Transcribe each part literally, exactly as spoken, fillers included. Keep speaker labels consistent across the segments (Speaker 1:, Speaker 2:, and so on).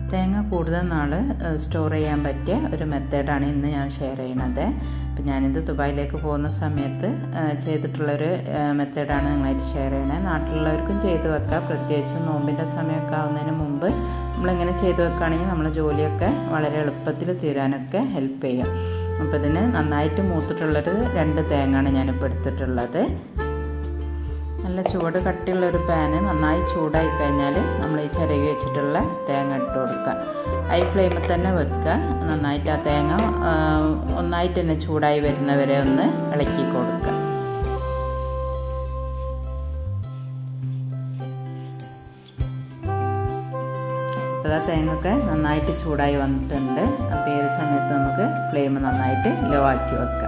Speaker 1: തേങ്ങ കൂടുതൽ നാൾ സ്റ്റോർ ചെയ്യാൻ പറ്റിയ ഒരു മെത്തേഡാണ് ഇന്ന് ഞാൻ ഷെയർ ചെയ്യണത്. അപ്പോൾ ഞാനിത് ദുബായിലേക്ക് പോകുന്ന സമയത്ത് ചെയ്തിട്ടുള്ളൊരു മെത്തേഡാണ് നിങ്ങളായിട്ട് ഷെയർ ചെയ്യണത്. നാട്ടിലുള്ളവർക്കും ചെയ്ത് വെക്കാം. പ്രത്യേകിച്ചും നോമ്പിൻ്റെ സമയമൊക്കെ ആവുന്നതിന് മുമ്പ് നമ്മളിങ്ങനെ ചെയ്ത് വെക്കുകയാണെങ്കിൽ നമ്മളെ ജോലിയൊക്കെ വളരെ എളുപ്പത്തിൽ തീരാനൊക്കെ ഹെൽപ്പ് ചെയ്യും. അപ്പോൾ ഇതിന് നന്നായിട്ട് മൂത്തിട്ടുള്ളൊരു രണ്ട് തേങ്ങയാണ് ഞാനിപ്പോൾ എടുത്തിട്ടുള്ളത്. നല്ല ചൂട് കട്ടിയുള്ളൊരു പാന് നന്നായി ചൂടായി കഴിഞ്ഞാൽ നമ്മൾ ഈ ചിരകി വെച്ചിട്ടുള്ള തേങ്ങ ഇട്ട് കൊടുക്കുക. ഹൈ ഫ്ലെയിമിൽ തന്നെ വെക്കുക. നന്നായിട്ട് ആ തേങ്ങ ഒന്നായിട്ട് തന്നെ ചൂടായി വരുന്നവരെ ഒന്ന് ഇളക്കി കൊടുക്കുക. അപ്പോൾ ആ തേങ്ങയൊക്കെ നന്നായിട്ട് ചൂടായി വന്നിട്ടുണ്ട്. അപ്പോൾ ഈ ഒരു സമയത്ത് നമുക്ക് ഫ്ലെയിം നന്നായിട്ട് ലോ ആക്കി വെക്കാം.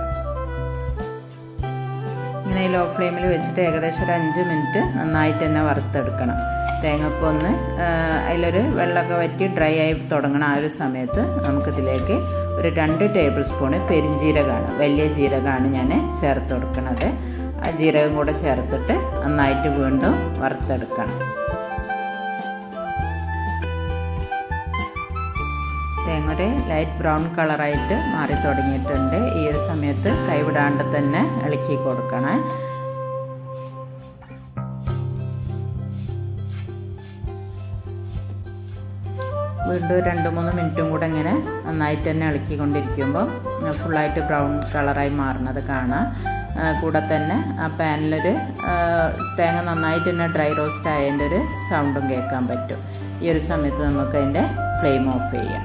Speaker 1: ഇങ്ങനെ ലോ ഫ്ലെയിമിൽ വെച്ചിട്ട് ഏകദേശം ഒരു അഞ്ച് മിനിറ്റ് നന്നായിട്ട് തന്നെ വറുത്തെടുക്കണം. തേങ്ങക്കൊന്ന് അതിലൊരു വെള്ളമൊക്കെ വറ്റി ഡ്രൈ ആയി തുടങ്ങണം. ആ ഒരു സമയത്ത് നമുക്കിതിലേക്ക് ഒരു രണ്ട് ടേബിൾ സ്പൂണ് പെരിഞ്ജീരകമാണ്, വലിയ ജീരകമാണ് ഞാൻ ചേർത്ത് കൊടുക്കുന്നത്. ആ ജീരകം കൂടെ ചേർത്തിട്ട് നന്നായിട്ട് വീണ്ടും വറുത്തെടുക്കണം. തേങ്ങ ഒരു ലൈറ്റ് ബ്രൗൺ കളറായിട്ട് മാറി തുടങ്ങിയിട്ടുണ്ട്. ഈ ഒരു സമയത്ത് കൈവിടാണ്ട് തന്നെ ഇളക്കി കൊടുക്കണം. വീണ്ടും രണ്ട് മൂന്ന് മിനിറ്റും കൂടെ ഇങ്ങനെ നന്നായിട്ട് തന്നെ ഇളക്കിക്കൊണ്ടിരിക്കുമ്പോൾ ഫുള്ളായിട്ട് ബ്രൗൺ കളറായി മാറുന്നത് കാണാം. കൂടെ തന്നെ ആ പാനിലൊരു തേങ്ങ നന്നായിട്ട് തന്നെ ഡ്രൈ റോസ്റ്റ് ആയതിൻ്റെ ഒരു സൗണ്ടും കേൾക്കാൻ പറ്റും. ഈ ഒരു സമയത്ത് നമുക്ക് അതിൻ്റെ ഫ്ലെയിം ഓഫ് ചെയ്യാം.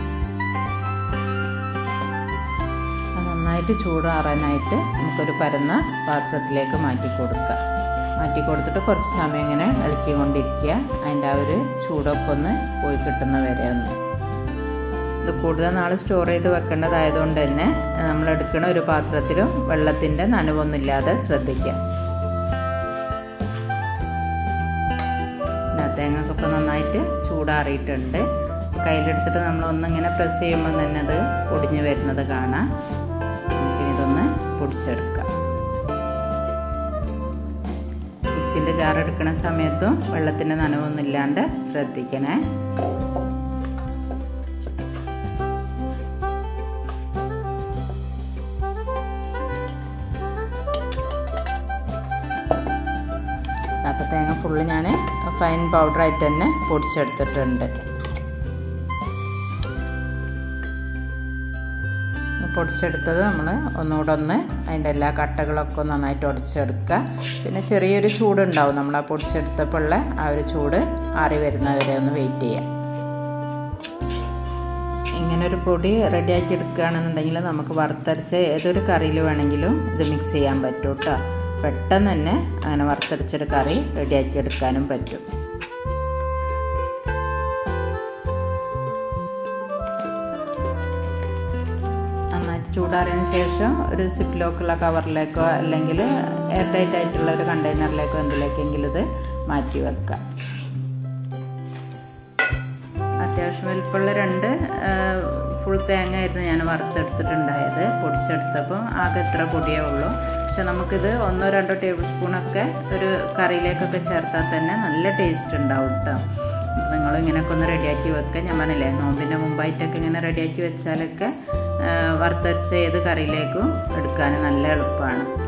Speaker 1: നന്നായിട്ട് ചൂടാറാനായിട്ട് നമുക്കൊരു പരന്ന പാത്രത്തിലേക്ക് മാറ്റി കൊടുക്കുക. മാറ്റി കൊടുത്തിട്ട് കുറച്ച് സമയം ഇങ്ങനെ ഇളക്കിക്കൊണ്ടിരിക്കുക. അതിൻ്റെ ആ ഒരു ചൂടൊക്കെ ഒന്ന് പോയി കിട്ടുന്ന വരെ ഒന്ന്. ഇത് കൂടുതൽ നാൾ സ്റ്റോർ ചെയ്ത് വെക്കേണ്ടതായതുകൊണ്ട് തന്നെ നമ്മൾ എടുക്കുന്ന ഒരു പാത്രത്തിലും വെള്ളത്തിൻ്റെ നനവൊന്നുമില്ലാതെ ശ്രദ്ധിക്കുക. തേങ്ങയൊക്കെ ഇപ്പോൾ നന്നായിട്ട് ചൂടാറിയിട്ടുണ്ട്. കയ്യിലെടുത്തിട്ട് നമ്മൾ ഒന്നിങ്ങനെ പ്രസ് ചെയ്യുമ്പോൾ തന്നെ അത് പൊടിഞ്ഞ് വരുന്നത് കാണാം. നമുക്കിതൊന്ന് പൊടിച്ചെടുക്കാം. മിക്സിൻ്റെ ജാർ എടുക്കുന്ന സമയത്തും വെള്ളത്തിൻ്റെ നനവൊന്നും ഇല്ലാണ്ട് ശ്രദ്ധിക്കണേ. അപ്പോൾ തേങ്ങ ഫുള്ള് ഞാൻ ഫൈൻ പൗഡറായിട്ട് തന്നെ പൊടിച്ചെടുത്തിട്ടുണ്ട്. പൊടിച്ചെടുത്തത് നമ്മൾ ഒന്നുകൂടെ ഒന്ന് അതിൻ്റെ എല്ലാ കട്ടകളൊക്കെ നന്നായിട്ട് ഉടച്ചെടുക്കുക. പിന്നെ ചെറിയൊരു ചൂടുണ്ടാവും. നമ്മൾ ആ പൊടിച്ചെടുത്തപ്പോഴുള്ള ആ ഒരു ചൂട് ആറി വരുന്നവരെ ഒന്ന് വെയിറ്റ് ചെയ്യാം. ഇങ്ങനൊരു പൊടി റെഡിയാക്കി എടുക്കുകയാണെന്നുണ്ടെങ്കിൽ നമുക്ക് വറുത്തരച്ച ഏതൊരു കറിയിൽ വേണമെങ്കിലും ഇത് മിക്സ് ചെയ്യാൻ പറ്റും കേട്ടോ. പെട്ടെന്ന് തന്നെ അങ്ങനെ വറുത്തരച്ചൊരു കറി റെഡിയാക്കി എടുക്കാനും പറ്റും. നന്നായിട്ട് ചൂടാറിയതിന് ശേഷം ഒരു സിപ്പ് ലോക്കുള്ള കവറിലേക്കോ അല്ലെങ്കിൽ എയർ ടൈറ്റ് ആയിട്ടുള്ള ഒരു കണ്ടെയ്നറിലേക്കോ എന്തിലേക്കെങ്കിലും ഇത് മാറ്റി വെക്കാം. അത്യാവശ്യം വലിപ്പമുള്ള രണ്ട് ഫുൾ തേങ്ങ ആയിരുന്നു ഞാൻ വറുത്തെടുത്തിട്ടുണ്ടായത്. പൊടിച്ചെടുത്തപ്പോൾ ആകെ എത്ര പൊടിയേ ഉള്ളൂ. പക്ഷെ നമുക്കിത് ഒന്നോ രണ്ടോ ടേബിൾ സ്പൂണൊക്കെ ഒരു കറിയിലേക്കൊക്കെ ചേർത്താൽ തന്നെ നല്ല ടേസ്റ്റ് ഉണ്ടാവും കേട്ടോ. നിങ്ങളും ഇങ്ങനെയൊക്കെ ഒന്ന് റെഡിയാക്കി വെക്കുക. ഞാൻ പറഞ്ഞില്ലേ, നോമ്പിൻ്റെ മുമ്പായിട്ടൊക്കെ ഇങ്ങനെ റെഡിയാക്കി വെച്ചാലൊക്കെ വറുത്തരച്ച ഏത് കറിയിലേക്കും എടുക്കാൻ നല്ല എളുപ്പമാണ്.